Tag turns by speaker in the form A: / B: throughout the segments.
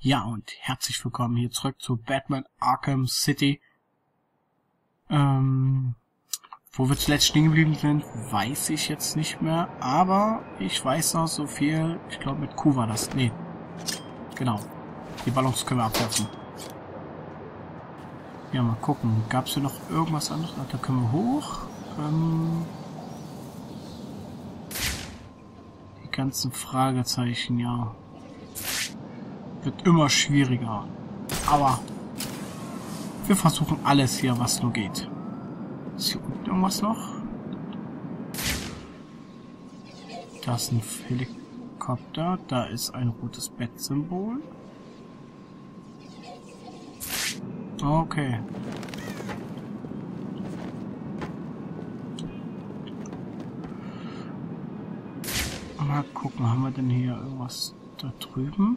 A: Ja, und herzlich willkommen hier zurück zu Batman Arkham City. Wo wir zuletzt stehen geblieben sind, weiß ich jetzt nicht mehr, aber ich weiß noch so viel. Ich glaube mit Q war das. Nee, genau. Die Ballons können wir abwerfen. Ja, mal gucken. Gab es hier noch irgendwas anderes? Da können wir hoch. Die ganzen Fragezeichen, ja. Wird immer schwieriger. Aber wir versuchen alles hier, was nur geht. Ist hier unten irgendwas noch? Da ist ein Helikopter. Da ist ein rotes Bettsymbol. Okay. Mal gucken, haben wir denn hier irgendwas da drüben?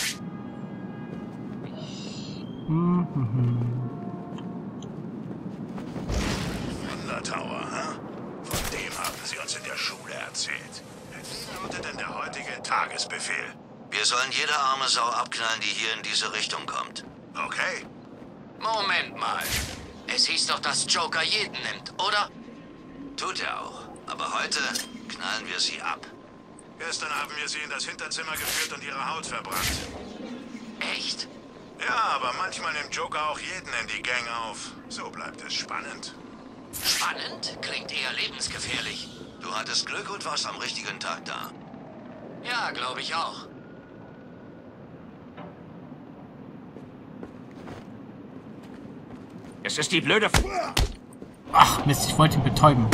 B: Tower, hm? Von dem haben sie uns in der Schule erzählt. Wie lautet denn der heutige Tagesbefehl?
C: Wir sollen jede arme Sau abknallen, die hier in diese Richtung kommt.
B: Okay.
D: Moment mal. Es hieß doch, dass Joker jeden nimmt, oder?
C: Tut er auch. Aber heute knallen wir sie ab.
B: Gestern haben wir sie in das Hinterzimmer geführt und ihre Haut verbrannt.
D: Echt?
B: Ja, aber manchmal nimmt Joker auch jeden in die Gang auf. So bleibt es spannend.
D: Spannend? Klingt eher lebensgefährlich.
C: Du hattest Glück und warst am richtigen Tag da.
D: Ja, glaube ich auch.
E: Es ist die blöde...
A: Ach Mist, ich wollte ihn betäuben.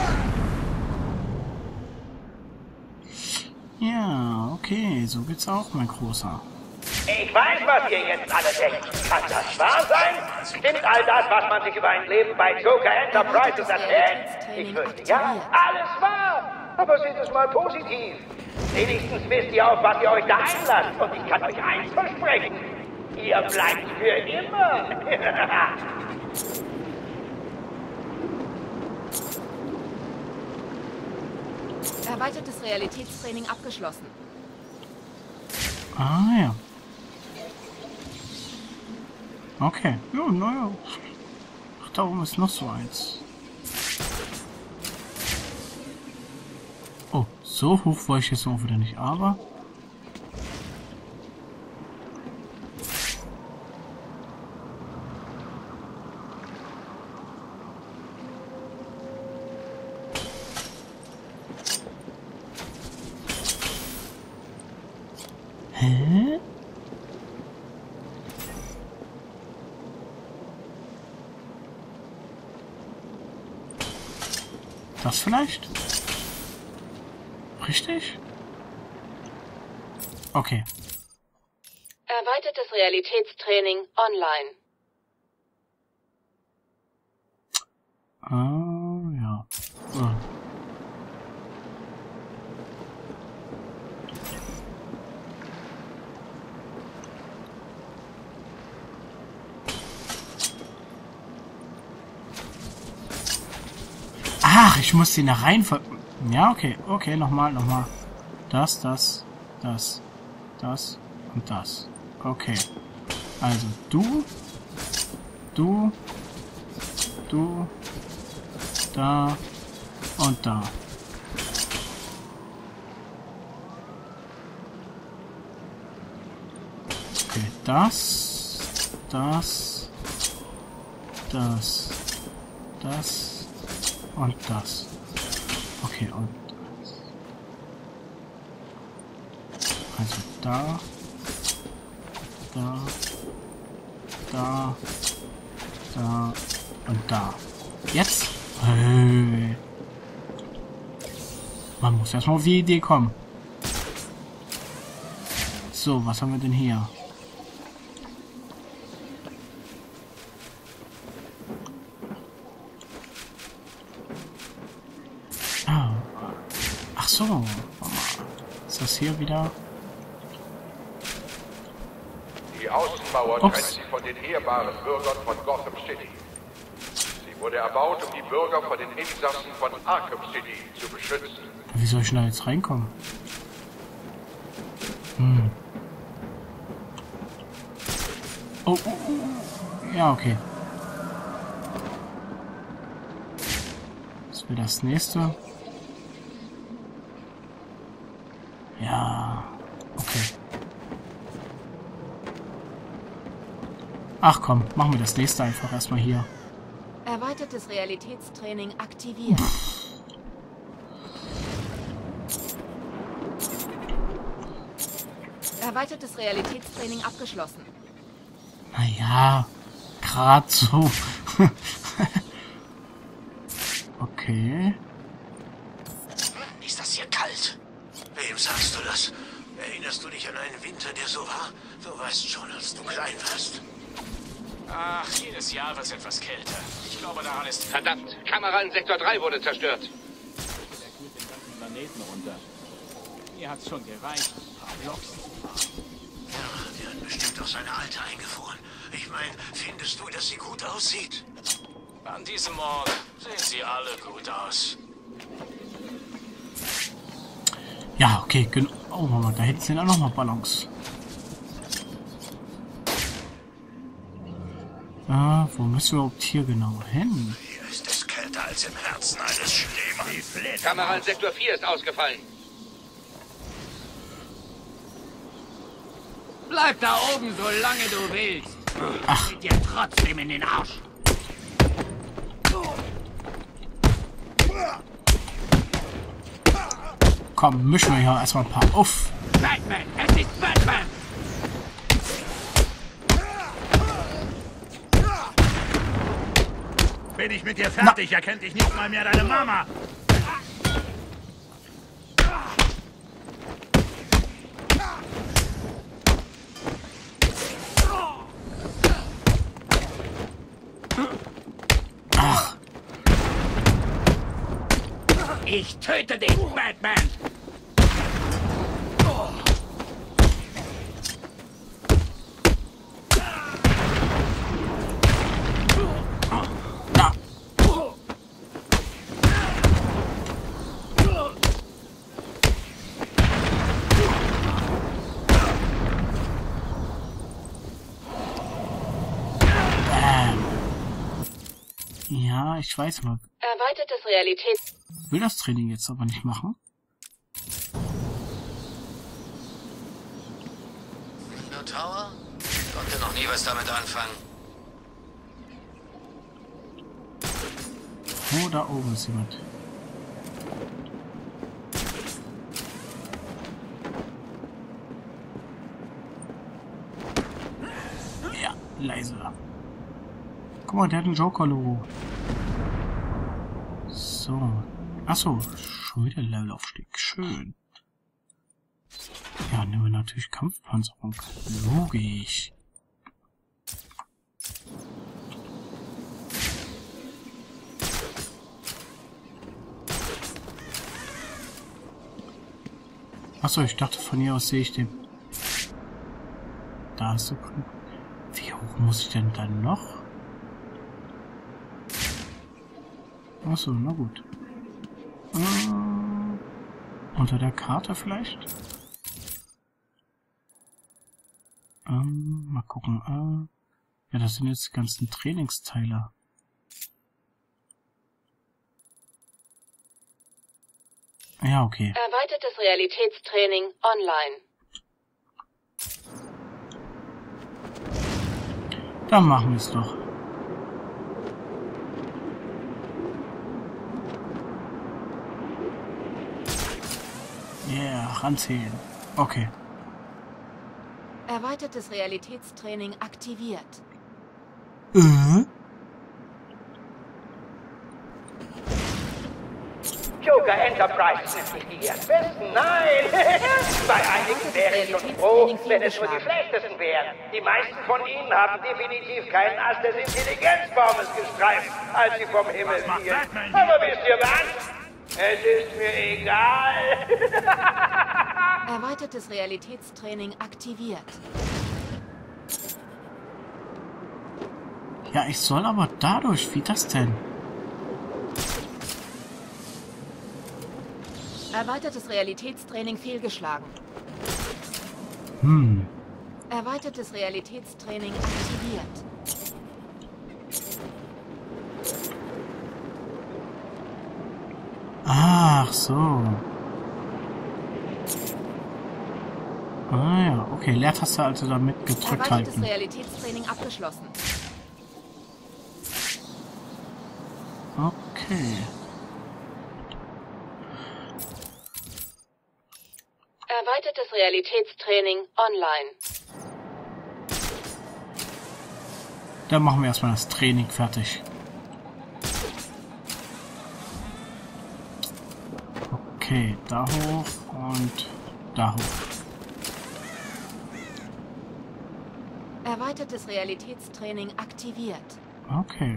A: Ja, okay, so geht's auch, mein Großer.
F: Ich weiß, was ihr jetzt alle denkt. Kann das wahr sein? Stimmt all das, was man sich über ein Leben bei Joker Enterprises erzählt? Ich fürchte, ja, alles wahr. Aber seht es mal positiv. Wenigstens wisst ihr, auf was ihr euch da einlasst. Und ich kann euch eins versprechen. Ihr bleibt für immer.
G: Erweitertes Realitätstraining abgeschlossen.
A: Ah, ja. Okay. Ja, naja. Ach, da oben ist noch so eins. Oh, so hoch war ich jetzt auch wieder nicht, aber... Hä? Das vielleicht? Richtig? Okay.
G: Erweitertes Realitätstraining online.
A: Ah, ja. Ah. Ach, ich muss den da rein ver... Ja, okay. Okay, nochmal. Das und das. Okay. Also, du, da und da. Okay, das und das. Okay, und also da und da. Jetzt? Man muss erstmal auf die Idee kommen. So, was haben wir denn hier? Ach so. Ist das hier wieder?
H: Die Außenmauer trennt sie von den ehrbaren Bürgern von Gotham City. Sie wurde erbaut, um die Bürger vor den Insassen von Arkham City zu beschützen.
A: Wie soll ich denn da jetzt reinkommen? Oh, ja, okay. Was wäre das nächste? Ja, okay. Ach komm, machen wir das nächste einfach erstmal hier.
G: Erweitertes Realitätstraining aktiviert. Erweitertes Realitätstraining abgeschlossen.
A: Naja, gerade so. Okay.
B: Ist das hier kalt? Wem sagst du das? Erinnerst du dich an einen Winter, der so war? Du weißt schon, als du klein warst.
E: Ach, jedes Jahr wird es etwas kälter. Ich glaube, daran ist...
F: Verdammt, Kamera in Sektor 3 wurde zerstört.
E: Der kühlt den ganzen Planeten runter. Mir hat's schon gereicht. Ein paar Blocks.
B: Ja, der hat bestimmt auch seine Alte eingefroren. Ich meine, findest du, dass sie gut aussieht?
E: An diesem Morgen sehen sie alle gut aus.
A: Ja, okay, genau. Oh, Moment, da hinten sind auch noch mal Ballons. Wo müssen wir überhaupt hier genau hin?
B: Hier ist es kälter als im Herzen eines Schneemanns.
F: Kamera in Sektor 4 ist ausgefallen.
D: Bleib da oben, solange du willst.
A: Ach.
D: Geht dir trotzdem in den Arsch.
A: Komm, mischen wir hier erstmal ein paar auf.
D: Batman, es ist Batman!
B: Bin ich mit dir fertig, erkennt dich nicht mal mehr deine Mama.
A: Ach,
D: Ich töte dich, Batman!
A: na. Ja, ich weiß mal.
G: Erweitertes Realität.
A: Will das Training jetzt aber nicht machen.
C: Nur Tower? Konnte noch nie was damit anfangen.
A: Oh, da oben ist jemand. Ja, leise. Guck mal, der hat ein Joker-Logo. So. Achso, schon wieder Levelaufstieg. Schön. Ja, nehmen wir natürlich Kampfpanzerung. Logisch. Achso, ich dachte, von hier aus sehe ich den. Da ist so. Wie hoch muss ich denn dann noch? Achso, na gut. Unter der Karte vielleicht? Mal gucken. Ja, das sind jetzt die ganzen Trainingsteile. Ja, okay.
G: Erweitertes Realitätstraining online.
A: Dann machen wir es doch. Yeah, ranzählen. Okay.
G: Erweitertes Realitätstraining aktiviert.
F: Joker Enterprise sind nicht die Erstbesten, nein. Bei einigen wäre ich schon froh, wenn es nur die Schlechtesten wären. Die meisten von ihnen haben definitiv keinen Ast des Intelligenzbaumes gestreift, als sie vom Himmel fielen. Aber wisst ihr was? Es ist mir egal.
G: Erweitertes Realitätstraining aktiviert.
A: Ja, ich soll aber dadurch. Wie das denn?
G: Erweitertes Realitätstraining fehlgeschlagen. Erweitertes Realitätstraining aktiviert.
A: Ach so. Ah ja, okay. Leertaste also damit gedrückt
G: Erweitertes
A: halten.
G: Realitätstraining abgeschlossen.
A: Okay.
G: Erweitertes Realitätstraining online.
A: Dann machen wir erstmal das Training fertig. Okay, da hoch und da hoch.
G: Erweitertes Realitätstraining aktiviert.
A: Okay.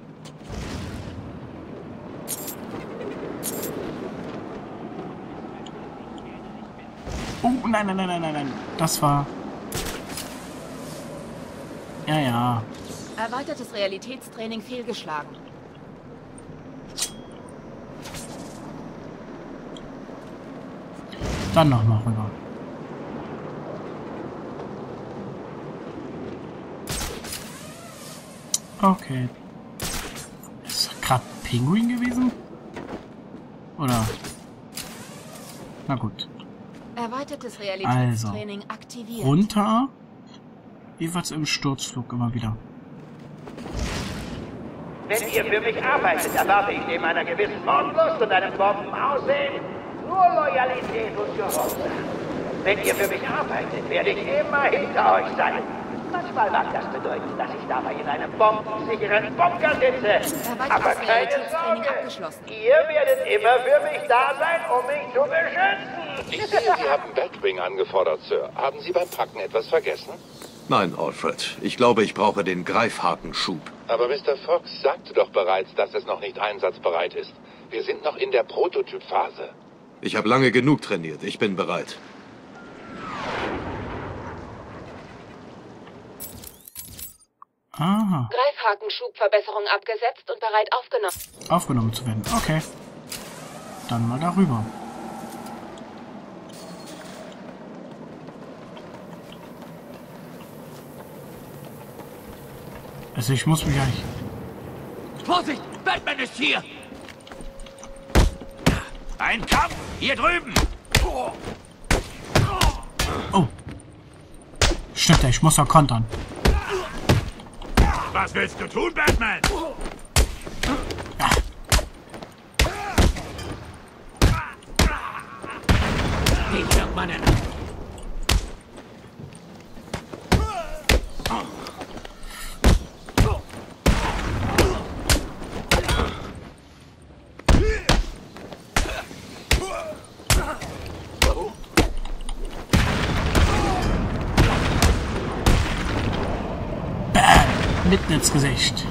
A: Oh, nein, nein, nein, nein, nein, nein. Das war... Ja, ja.
G: Erweitertes Realitätstraining fehlgeschlagen.
A: Dann nochmal rüber. Okay. Ist das gerade ein Pinguin gewesen? Oder? Na gut.
G: Erweitertes Realitätstraining aktiviert.
A: Runter. Jeweils im Sturzflug immer wieder.
F: Wenn ihr für mich arbeitet, erwarte ich neben einer gewissen Mordlust und einem Bombenaussehen nur Loyalität und Gehorsam. Wenn ihr für mich arbeitet, werde ich immer hinter euch sein. Manchmal mag das bedeuten, dass ich dabei in einem bombensicheren Bunker sitze. Aber keine Sorge, ihr werdet immer für mich da sein, um mich zu beschützen.
H: Ich sehe, Sie haben Batwing angefordert, Sir. Haben Sie beim Packen etwas vergessen?
I: Nein, Alfred. Ich glaube, ich brauche den Greifhakenschub.
H: Aber Mr. Fox sagte doch bereits, dass es noch nicht einsatzbereit ist. Wir sind noch in der Prototypphase.
I: Ich habe lange genug trainiert. Ich bin bereit.
A: Aha.
G: Greifhakenschubverbesserung abgesetzt und bereit aufgenommen.
A: Aufgenommen zu werden. Okay. Dann mal darüber. Also ich muss mich eigentlich...
E: Vorsicht! Batman ist hier! Ein Kampf! Hier drüben!
A: Oh. Stimmt, ich muss doch kontern.
E: Was willst du tun, Batman? Den wird man nennen.
A: Mitten ins Gesicht.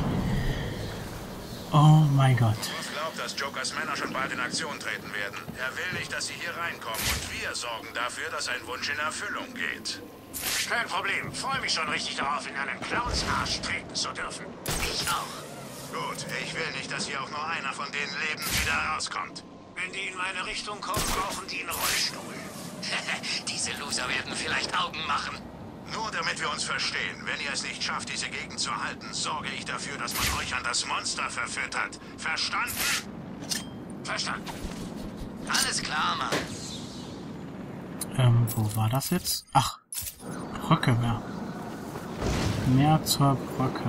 A: Oh mein Gott.
J: Ich glaube, dass Jokers Männer schon bald in Aktion treten werden. Er will nicht, dass sie hier reinkommen und wir sorgen dafür, dass sein Wunsch in Erfüllung geht.
B: Kein Problem. Freue mich schon richtig darauf, in einen Clownsarsch treten zu dürfen.
J: Ich auch. Gut, ich will nicht, dass hier auch nur einer von denen lebend wieder rauskommt.
B: Wenn die in meine Richtung kommen, brauchen die einen Rollstuhl.
D: Diese Loser werden vielleicht Augen machen.
J: Nur damit wir uns verstehen, wenn ihr es nicht schafft, diese Gegend zu halten, sorge ich dafür, dass man euch an das Monster verfüttert. Verstanden?
B: Verstanden.
D: Alles klar, Mann.
A: Wo war das jetzt? Ach, Brücke mehr. Mehr zur Brücke.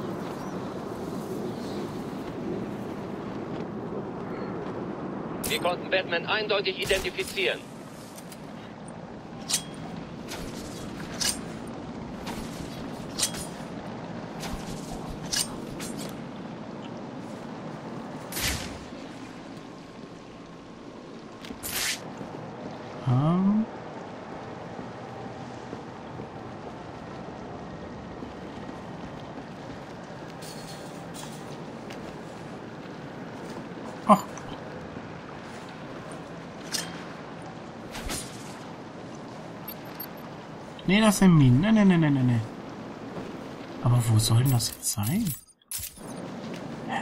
K: Wir konnten Batman eindeutig identifizieren.
A: Ach. Nee, das sind Minen. Nee. Aber wo soll denn das jetzt sein?